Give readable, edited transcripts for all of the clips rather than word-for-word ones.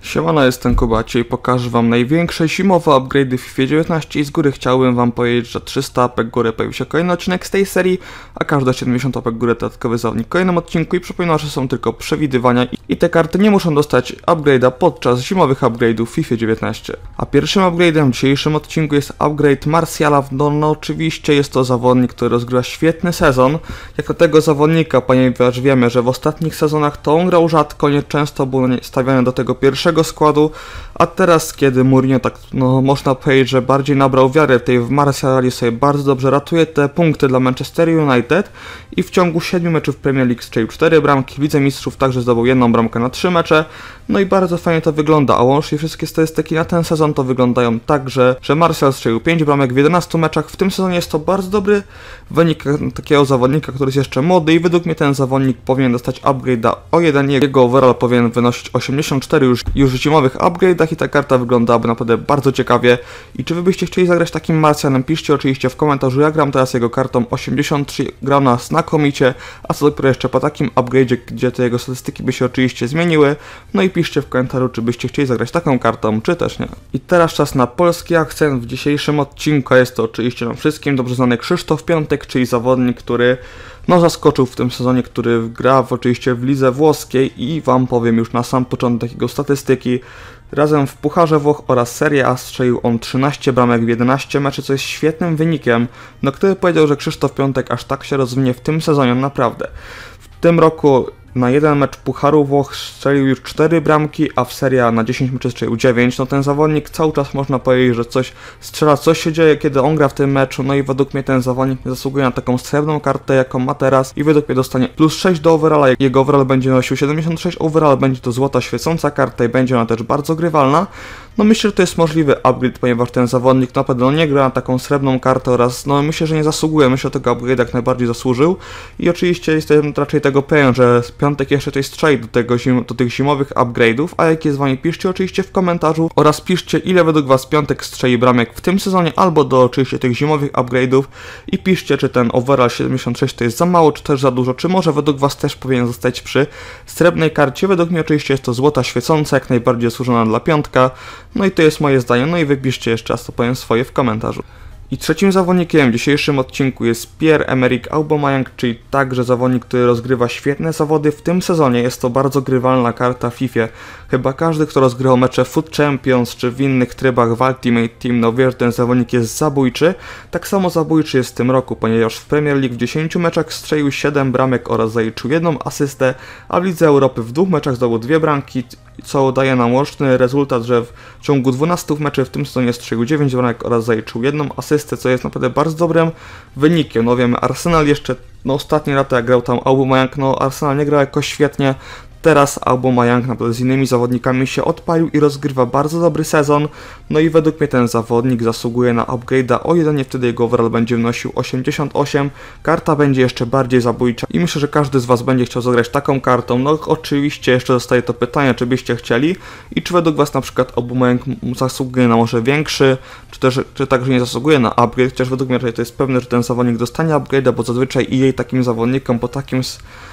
Siemano, jestem Kubacie i pokażę wam największe zimowe upgrade'y w FIFA 19 i z góry chciałbym wam powiedzieć, że 300 apek górę pojawił się kolejny odcinek z tej serii, a każde 70 apek górę dodatkowy zawodnik w kolejnym odcinku i przypominam, że są tylko przewidywania i te karty nie muszą dostać upgrade'a podczas zimowych upgrade'ów w FIFA 19. A pierwszym upgrade'em w dzisiejszym odcinku jest upgrade Martiala. No oczywiście jest to zawodnik, który rozgrywa świetny sezon, jak na tego zawodnika, ponieważ wiemy, że w ostatnich sezonach to on grał rzadko, nieczęsto był stawiany do tego pierwszego składu, a teraz, kiedy Mourinho tak, można powiedzieć, że bardziej nabrał wiary w tej Martiali, sobie bardzo dobrze ratuje te punkty dla Manchester United i w ciągu 7 meczów Premier League strzelił 4 bramki, w Lidze Mistrzów także zdobył 1 bramkę na 3 mecze, no i bardzo fajnie to wygląda, a łącznie wszystkie statystyki na ten sezon to wyglądają tak, że Martial strzelił 5 bramek w 11 meczach, w tym sezonie jest to bardzo dobry wynik takiego zawodnika, który jest jeszcze młody i według mnie ten zawodnik powinien dostać upgrade'a o 1, jego overall powinien wynosić 84 już w zimowych upgrade'ach i ta karta wyglądałaby naprawdę bardzo ciekawie. I czy wy byście chcieli zagrać takim Martialem? Piszcie oczywiście w komentarzu. Ja gram teraz jego kartą 83, gra nas znakomicie, a co dopiero jeszcze po takim upgrade'zie, gdzie te jego statystyki by się oczywiście zmieniły. No i piszcie w komentarzu, czy byście chcieli zagrać taką kartą, czy też nie. I teraz czas na polski akcent w dzisiejszym odcinku, jest to oczywiście nam wszystkim dobrze znany Krzysztof Piątek, czyli zawodnik, który zaskoczył w tym sezonie, który gra oczywiście w lidze włoskiej i wam powiem już na sam początek jego statystyki. Razem w Pucharze Włoch oraz Serie A strzelił on 13 bramek w 11 meczy, co jest świetnym wynikiem. No kto by powiedział, że Krzysztof Piątek aż tak się rozwinie w tym sezonie, naprawdę. W tym roku na jeden mecz Pucharu Włoch strzelił już 4 bramki, a w Serie A na 10 meczy strzelił 9. No ten zawodnik cały czas można powiedzieć, że coś strzela, coś się dzieje, kiedy on gra w tym meczu. No i według mnie ten zawodnik zasługuje na taką srebrną kartę, jaką ma teraz i według mnie dostanie plus 6 do overalla. Jego overall będzie nosił 76, overall będzie to złota świecąca karta i będzie ona też bardzo grywalna. No myślę, że to jest możliwy upgrade, ponieważ ten zawodnik naprawdę nie gra na taką srebrną kartę oraz myślę, że nie zasługuje. Myślę, że tego upgrade jak najbardziej zasłużył i oczywiście jestem raczej tego pewien, że Piątek jeszcze coś strzeli do tych zimowych upgrade'ów, a jakie z wami piszcie oczywiście w komentarzu oraz piszcie, ile według was Piątek strzeli bramek w tym sezonie albo do oczywiście tych zimowych upgrade'ów i piszcie, czy ten overall 76 to jest za mało, czy też za dużo, czy może według was też powinien zostać przy srebrnej karcie. Według mnie oczywiście jest to złota świecąca, jak najbardziej zasłużona dla Piątka. No i to jest moje zdanie, no i wypiszcie jeszcze raz, to powiem swoje w komentarzu. I trzecim zawodnikiem w dzisiejszym odcinku jest Pierre-Emerick Aubameyang, czyli także zawodnik, który rozgrywa świetne zawody w tym sezonie. Jest to bardzo grywalna karta w FIFA. Chyba każdy, kto rozgrywał mecze Foot Champions czy w innych trybach w Ultimate Team, wie, że ten zawodnik jest zabójczy. Tak samo zabójczy jest w tym roku, ponieważ w Premier League w 10 meczach strzelił 7 bramek oraz zaliczył 1 asystę, a w Lidze Europy w 2 meczach zdobył 2 bramki, co daje nam łączny rezultat, że w ciągu 12 meczów w tym sezonie strzelił 9 bramek oraz zaliczył 1 asystę, co jest naprawdę bardzo dobrym wynikiem. Wiemy, Arsenal jeszcze ostatnie lata jak grał tam Aubameyang, Arsenal nie grał jakoś świetnie. Teraz Aubameyang naprawdę z innymi zawodnikami się odpalił i rozgrywa bardzo dobry sezon. No i według mnie ten zawodnik zasługuje na upgrade'a o 1, wtedy jego overall będzie wnosił 88. Karta będzie jeszcze bardziej zabójcza i myślę, że każdy z was będzie chciał zagrać taką kartą. Oczywiście jeszcze zostaje to pytanie, czy byście chcieli i czy według was na przykład Aubameyang zasługuje na może większy, czy także nie zasługuje na upgrade, chociaż według mnie to jest pewne, że ten zawodnik dostanie upgrade'a, bo zazwyczaj EA takim zawodnikom po takim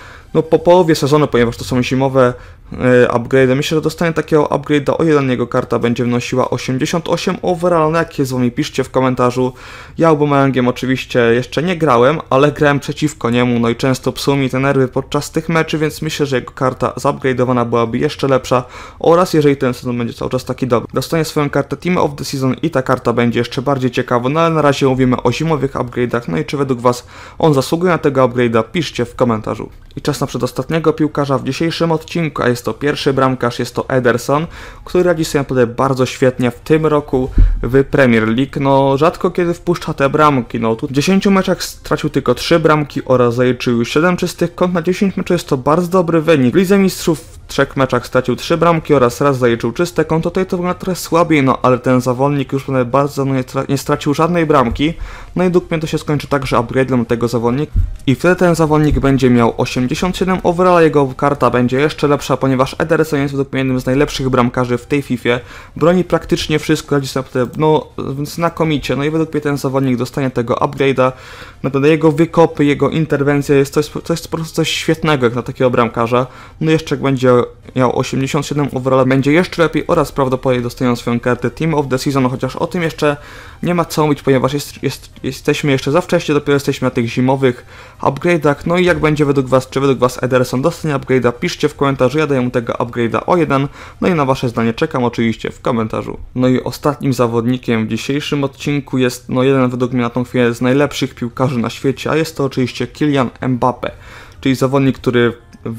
po połowie sezonu, ponieważ to są zimowe upgrade'y, myślę, że dostanie takiego upgrade'a o 1, jego karta będzie wnosiła 88 overall. Jakie z wami piszcie w komentarzu. Ja Aubameyangiem oczywiście jeszcze nie grałem, ale grałem przeciwko niemu, i często psuł mi te nerwy podczas tych meczy, więc myślę, że jego karta zupgrade'owana byłaby jeszcze lepsza oraz jeżeli ten sezon będzie cały czas taki dobry, dostanie swoją kartę Team of the Season i ta karta będzie jeszcze bardziej ciekawa, ale na razie mówimy o zimowych upgrade'ach, i czy według was on zasługuje na tego upgrade'a, piszcie w komentarzu. I czas na przedostatniego piłkarza w dzisiejszym odcinku, a jest to pierwszy bramkarz, jest to Ederson, który radzi sobie naprawdę bardzo świetnie w tym roku w Premier League. Rzadko kiedy wpuszcza te bramki, tu w 10 meczach stracił tylko 3 bramki oraz zaliczył 7 czystych kąt na 10 meczów, jest to bardzo dobry wynik. W Lidze Mistrzów w 3 meczach stracił 3 bramki oraz raz zaliczył czyste konto, tutaj to wygląda trochę słabiej, ale ten zawodnik już bardzo nie stracił żadnej bramki, i według mnie to się skończy tak, że upgrade dla tego zawodnika i wtedy ten zawodnik będzie miał 87 overall, jego karta będzie jeszcze lepsza, ponieważ Ederson jest według mnie jednym z najlepszych bramkarzy w tej FIFA, broni praktycznie wszystko, radzi sobie znakomicie, i według mnie ten zawodnik dostanie tego upgrade'a, naprawdę jego wykopy, jego interwencje, to jest po prostu coś świetnego jak na takiego bramkarza, jeszcze jak będzie miał 87 overalla, będzie jeszcze lepiej oraz prawdopodobnie dostają swoją kartę Team of the Season, chociaż o tym jeszcze nie ma co mówić, ponieważ jesteśmy jeszcze za wcześnie, dopiero jesteśmy na tych zimowych upgrade'ach. No i jak będzie według was, czy według was Ederson dostanie upgrade'a, piszcie w komentarzu, ja daję mu tego upgrade'a o 1, no i na wasze zdanie czekam oczywiście w komentarzu. No i ostatnim zawodnikiem w dzisiejszym odcinku jest jeden według mnie na tą chwilę z najlepszych piłkarzy na świecie, a jest to oczywiście Kylian Mbappé, czyli zawodnik, który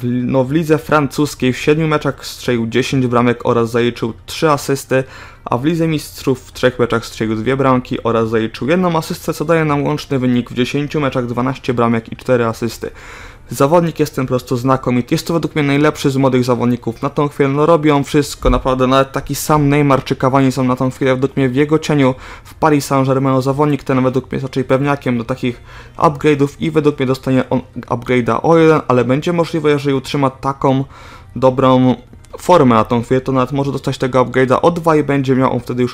w lidze francuskiej w 7 meczach strzelił 10 bramek oraz zaliczył 3 asysty, a w lidze mistrzów w 3 meczach strzelił 2 bramki oraz zaliczył 1 asystę, co daje nam łączny wynik w 10 meczach 12 bramek i 4 asysty. Zawodnik jest ten po prostu znakomity, jest to według mnie najlepszy z młodych zawodników na tą chwilę, robią wszystko, naprawdę nawet taki sam Neymar czy Cavani są na tą chwilę według mnie w jego cieniu w Paris Saint-Germain. Zawodnik ten według mnie jest raczej pewniakiem do takich upgrade'ów i według mnie dostanie on upgrade'a o 1, ale będzie możliwe, jeżeli utrzyma taką dobrą formę na tą chwilę, to nawet może dostać tego upgrade'a o 2 i będzie miał on wtedy już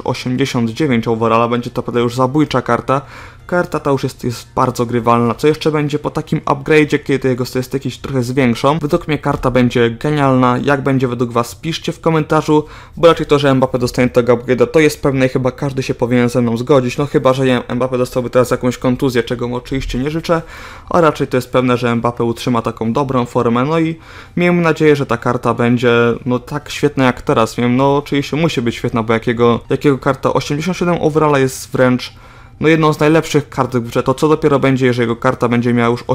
89 overalla, będzie to naprawdę już zabójcza karta. Karta ta już jest bardzo grywalna. Co jeszcze będzie po takim upgrade'zie, kiedy te jego statystyki się trochę zwiększą? Według mnie karta będzie genialna. Jak będzie według was, piszcie w komentarzu, bo raczej to, że Mbappé dostanie tego upgrade'a, to jest pewne i chyba każdy się powinien ze mną zgodzić. No chyba, że Mbappé dostałby teraz jakąś kontuzję, czego mu oczywiście nie życzę, a raczej to jest pewne, że Mbappé utrzyma taką dobrą formę. No i miejmy nadzieję, że ta karta będzie tak świetna jak teraz. Wiem, oczywiście musi być świetna, bo jakiego karta 87 overalla jest wręcz jedną z najlepszych kart w grze, to co dopiero będzie, jeżeli jego karta będzie miała już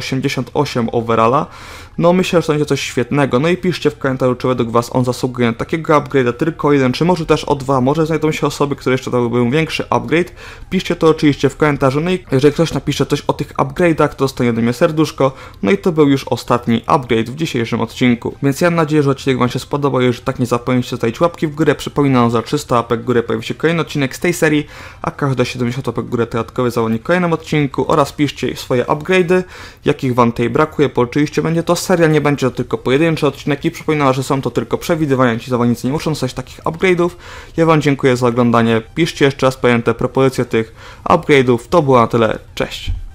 88 overalla. Myślę, że to będzie coś świetnego. No i piszcie w komentarzu, czy według was on zasługuje na takiego upgrade'a tylko 1, czy może też o 2, może znajdą się osoby, które jeszcze dałyby większy upgrade. Piszcie to oczywiście w komentarzu, no i jeżeli ktoś napisze coś o tych upgrade'ach, to dostanie ode mnie serduszko. No i to był już ostatni upgrade w dzisiejszym odcinku. Więc ja mam nadzieję, że odcinek wam się spodobał, jeżeli tak nie zapomnijcie zostawić łapki w górę. Przypominam, za 300 łapek w górę pojawi się kolejny odcinek z tej serii, a każde 70 łapek w górę dodatkowy zawodnik w kolejnym odcinku, oraz piszcie swoje upgrade'y, jakich wam tutaj brakuje, bo oczywiście będzie to seria, nie będzie to tylko pojedynczy odcinek i przypominam, że są to tylko przewidywania, ci zawodnicy nie muszą dostać takich upgrade'ów. Ja wam dziękuję za oglądanie, piszcie jeszcze raz te propozycje tych upgrade'ów, to było na tyle, cześć!